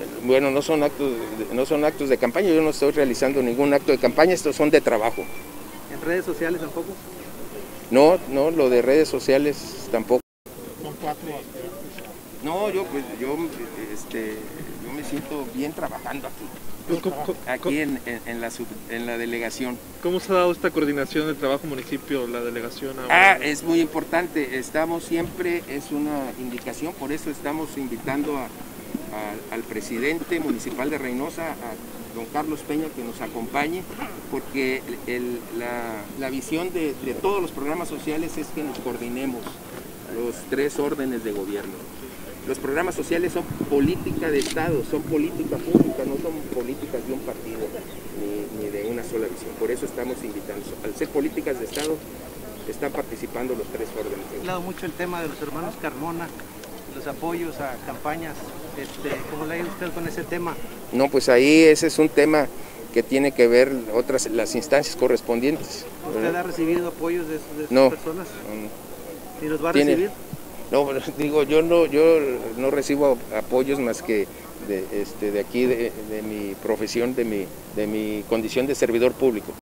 Bueno, no son actos de campaña, yo no estoy realizando ningún acto de campaña, estos son de trabajo. ¿En redes sociales tampoco? No, lo de redes sociales tampoco. Son 4 No, yo me siento bien trabajando aquí en la delegación. ¿Cómo se ha dado esta coordinación del trabajo municipio, la delegación ahora? Es muy importante, estamos siempre, es una indicación, por eso estamos invitando al presidente municipal de Reynosa, a don Carlos Peña, que nos acompañe, porque la visión de todos los programas sociales es que nos coordinemos los 3 órdenes de gobierno. Los programas sociales son política de Estado, son política pública, no son políticas de un partido ni de una sola visión. Por eso estamos invitando. Al ser políticas de Estado, están participando los 3 órdenes. Ha hablado mucho el tema de los hermanos Carmona, los apoyos a campañas. ¿Cómo le ha ido usted con ese tema? No, pues ahí ese es un tema que tiene que ver las instancias correspondientes. ¿Usted ha recibido apoyos de esas personas? No. ¿Y los va a recibir? No, digo, yo no recibo apoyos más que de aquí, de mi profesión, de mi condición de servidor público.